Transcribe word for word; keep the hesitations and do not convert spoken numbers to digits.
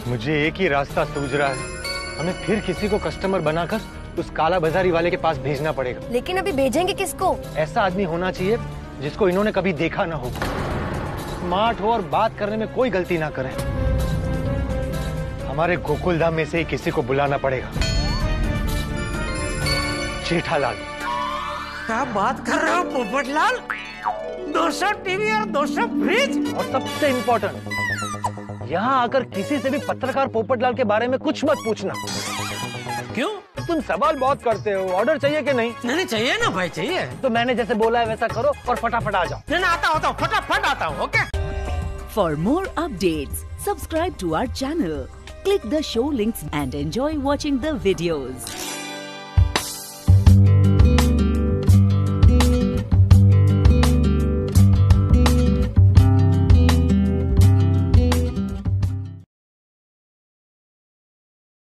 मुझे एक ही रास्ता सूझ रहा है, हमें फिर किसी को कस्टमर बनाकर उस काला बाजारी वाले के पास भेजना पड़ेगा। लेकिन अभी भेजेंगे किसको? ऐसा आदमी होना चाहिए जिसको इन्होंने कभी देखा ना हो, स्मार्ट हो और बात करने में कोई गलती ना करे। हमारे गोकुलधाम में से ही किसी को बुलाना पड़ेगा। जेठालाल। क्या बात कर रहे हो पोपटलाल? दो सौ टीवी और दो सौ फ्रिज, और सबसे इम्पोर्टेंट, यहाँ आकर किसी से भी पत्रकार पोपटलाल के बारे में कुछ मत पूछना। क्यों? तुम सवाल बहुत करते हो। ऑर्डर चाहिए कि नहीं? नहीं चाहिए ना भाई, चाहिए। तो मैंने जैसे बोला है वैसा करो और फटाफट आ जाओ। नहीं आता होता हूँ, फटाफट आता हूँ। Okay. For more updates, subscribe to our channel, click the show links and enjoy watching the videos.